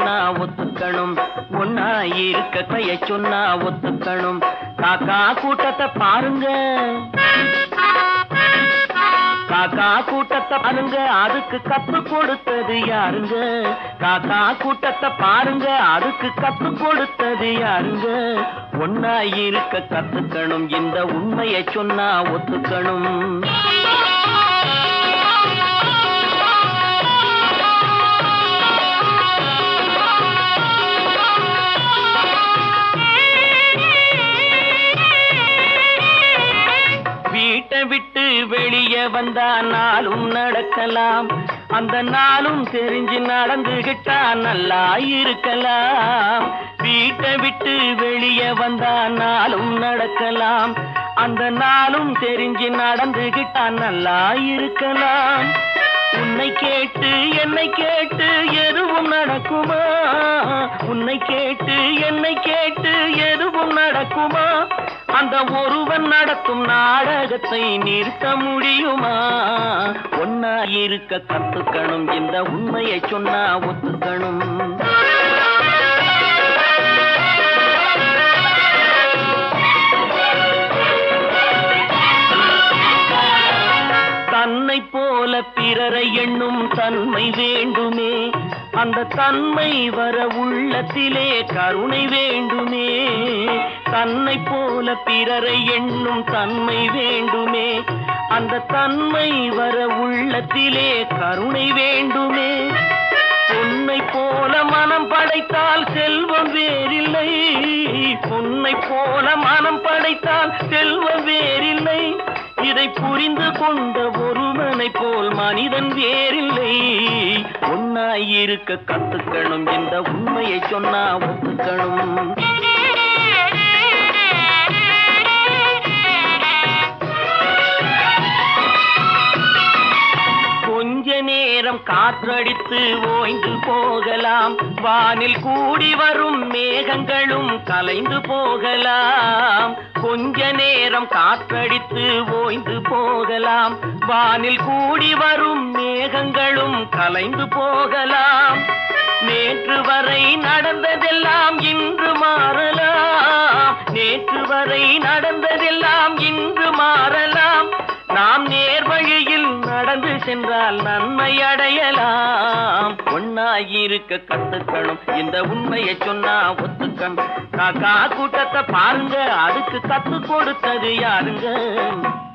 சொன்னா ஒத்துக்கணும், ஒன்னா இருக்க கைய சொன்னா ஒத்துக்கணும். காக்கா கூட்டத்தை பாருங்க, காக்கா கூட்டத்தை பாருங்க, அதுக்கு கத்து கொடுத்தது யாருங்க? காக்கா கூட்டத்தை பாருங்க, அதுக்கு கத்து கொடுத்தது யாருங்க? ஒன்னா இருக்க கத்துக்கணும், இந்த உண்மையை சொன்னா ஒத்துக்கணும். வீட்டை விட்டு வெளியே வந்தா நாளும் நடக்கலாம், அந்த நாளும் தெரிஞ்சு நடந்துகிட்டா நல்லா இருக்கலாம். வீட்டை விட்டு வெளியே வந்தா நாளும் நடக்கலாம், அந்த நாளும் தெரிஞ்சு நடந்துகிட்டா நல்லா இருக்கலாம். உன்னை கேட்டு என்னை கேட்டு எதுவும் நடக்குமா? உன்னை கேட்டு என்னை கேட்டு எதுவும் நடக்குமா? அந்த ஒருவன் நடத்தும் நாடகத்தை நிறுத்த முடியுமா? ஒன்னா இருக்க கத்துக்கணும், இந்த உண்மையை சொன்னா ஒத்துக்கணும். தன்னை போல பிறரை எண்ணும் தன்மை வேண்டுமே, அந்த தன்மை வர உள்ளத்திலே கருணை வேண்டுமே. தன்னை போல பிறரை எண்ணும் தன்மை வேண்டுமே, அந்த தன்மை வர உள்ளத்திலே கருணை வேண்டுமே. பொன்னை போல மனம் படைத்தால் செல்வம் வேறில்லை, பொன்னை போல மனம் படைத்தால் செல்வம் வேறில்லை. இதை புரிந்து கொண்ட ஒருவனை போல் மனிதன் வேறில்லை. ஒன்னாய் இருக்க கத்துக்கணும், இந்த உண்மையை சொன்னா ஒத்துக்கணும். கொஞ்ச நேரம் காற்றடித்து ஓய்ந்து போகலாம், வானில் கூடி வரும் மேகங்களும் கலைந்து போகலாம். கொஞ்ச நேரம் காற்றடித்து ஓய்ந்து போகலாம், வானில் கூடி வரும் மேகங்களும் கலைந்து போகலாம். நேற்று வரை நடந்ததெல்லாம் இன்று மாறலாம், நேற்று வரை நடந்ததெல்லாம் இன்று மாறலாம். நாம் நேர்வழியில் நடந்து சென்றால் நன்மை அடையலாம். ஒன்னாயிருக்க கத்துக்கணும், இந்த உண்மையை சொன்னா ஒத்துக்கணும். காக்கா கூட்டத்தை பாருங்க, அதுக்கு கத்து கொடுத்தது யாருங்க?